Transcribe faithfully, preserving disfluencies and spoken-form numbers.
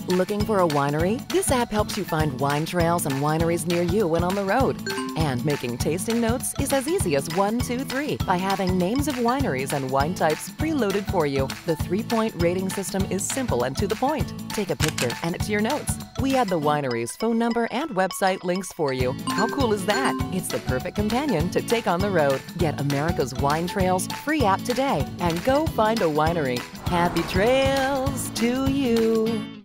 Looking for a winery? This app helps you find wine trails and wineries near you when on the road. And making tasting notes is as easy as one, two, three by having names of wineries and wine types preloaded for you. The three-point rating system is simple and to the point. Take a picture and it's your notes. We add the winery's phone number and website links for you. How cool is that? It's the perfect companion to take on the road. Get America's Wine Trails free app today and go find a winery. Happy trails to you.